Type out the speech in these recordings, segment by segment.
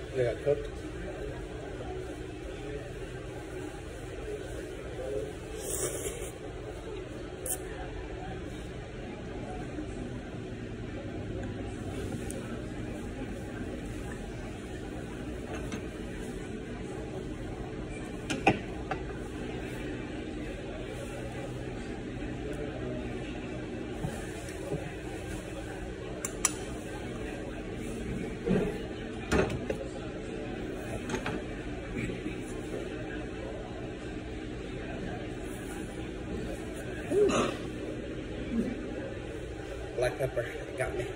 They got cooked. Black pepper got me.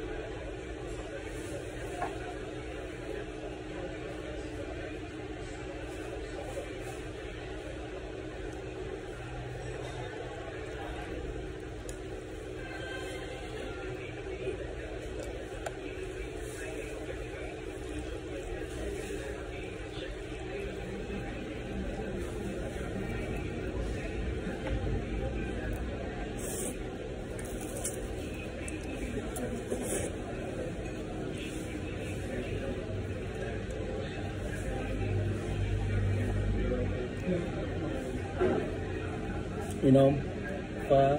You know, pho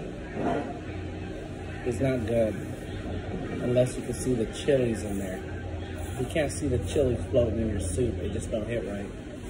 is not good unless you can see the chilies in there. If you can't see the chilies floating in your soup, it just don't hit right.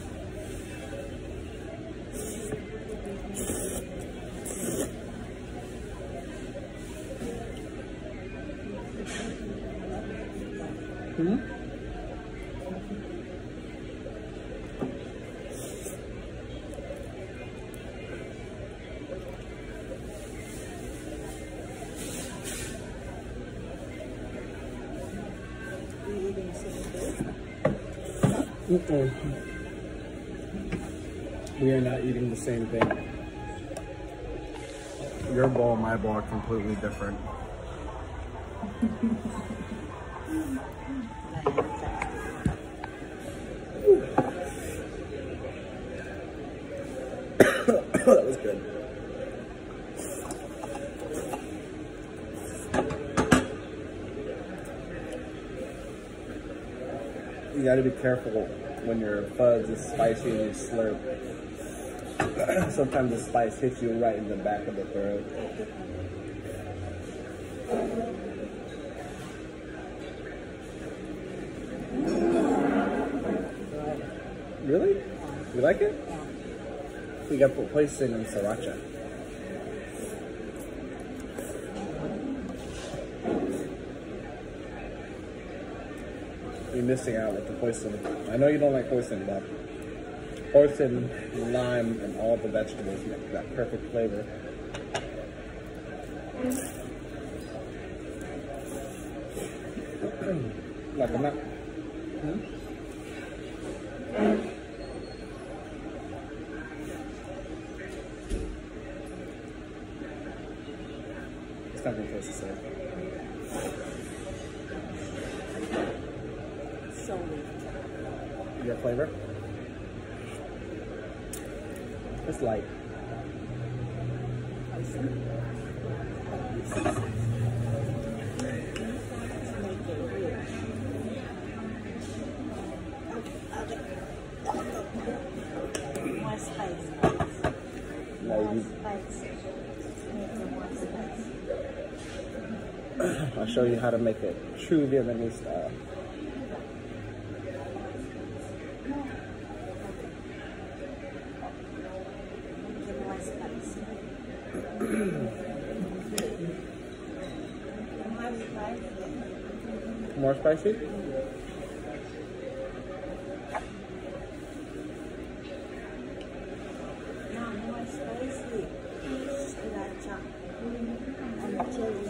We are not eating the same thing. Your bowl and my bowl are completely different. That was good. You gotta be careful when your fuzz is spicy and you slurp. Sometimes the spice hits you right in the back of the throat. Really? You like it? We got put hoisin and sriracha. You're missing out with the hoisin. I know you don't like hoisin, but hoisin, lime, and all the vegetables make that perfect flavor. Like I'm not. It's not going to taste the same. Your flavor? It's light. More spice. I'll show you how to make it true Vietnamese style. More spicy? No, more spicy. Sriracha. And chili.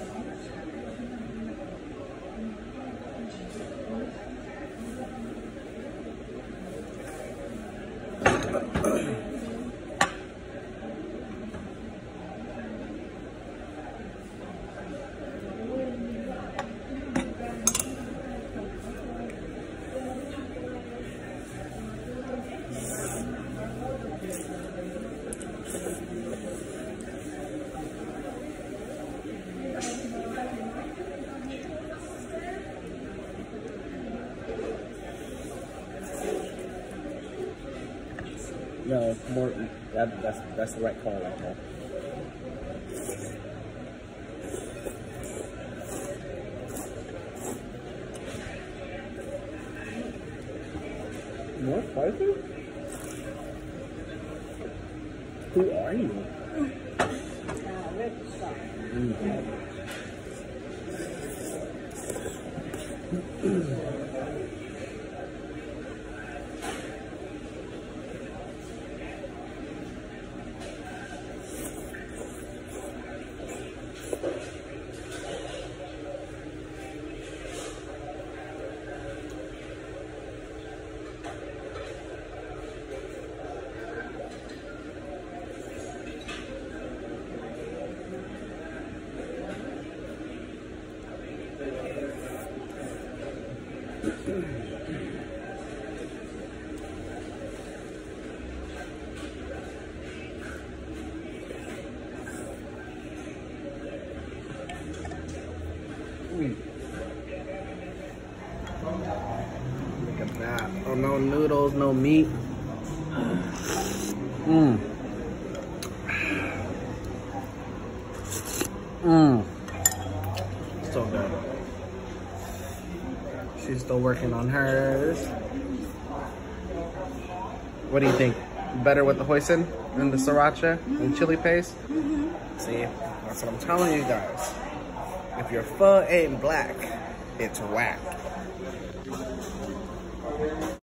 No, more. That's the right call right there. More spicy? Who are you? Red sauce. Look at that. Oh, no noodles, no meat. So good. She's still working on hers. What do you think? Better with the hoisin and the sriracha and chili paste? See, that's what I'm telling you guys. If your pho ain't black, it's whack.